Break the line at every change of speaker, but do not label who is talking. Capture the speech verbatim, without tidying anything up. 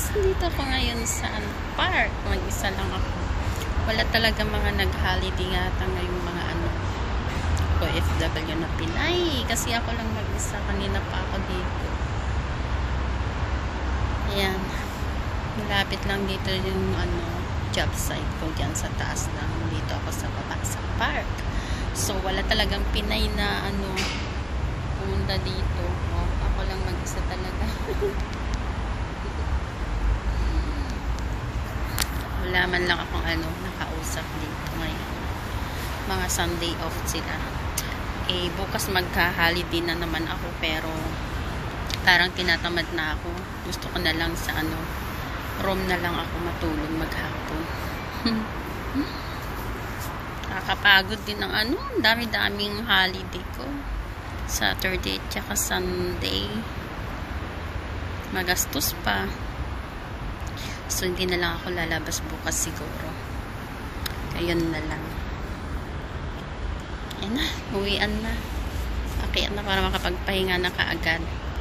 guys, dito ako ngayon sa ano, park. Mag-isa lang ako. Wala talaga mga nag-holiday yata ngayong mga ano O F W na Pinay. Kasi ako lang mag-isa. Kanina pa ako dito. Ayan. Malapit lang dito yung ano job site ko dyan sa taas lang. Dito ako sa baba sa park. So, wala talagang Pinay na ano pumunta dito. Oh, ako lang mag-isa talaga. Wala man lang akong ano, nakausap dito ngayon. Mga Sunday off sila. Eh, bukas magka-holiday na naman ako, pero parang tinatamad na ako. Gusto ko na lang sa ano, room na lang ako matulog maghapon. Nakakapagod din ng ano, dami-daming holiday ko. Saturday tsaka Sunday. Magastos pa. So, hindi na lang ako lalabas bukas siguro. Ayun na lang. Ayan na, uwian na. Akyat na para makapagpahinga na kaagad.